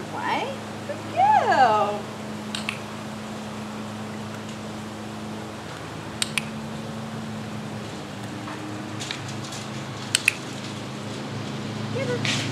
away. Good girl. Get her.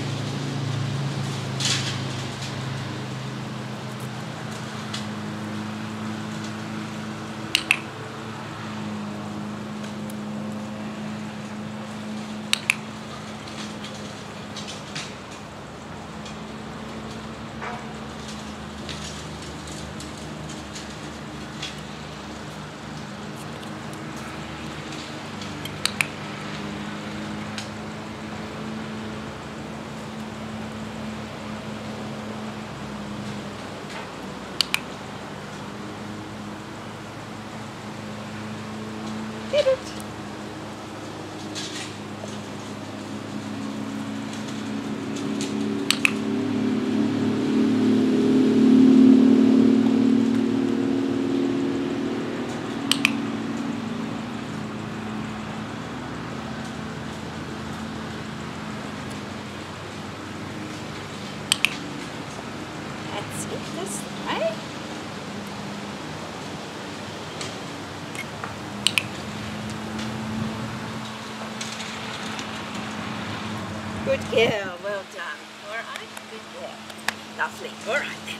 Get it. That's it, this way. Good girl, well done. All right, good girl. Lovely. All right then.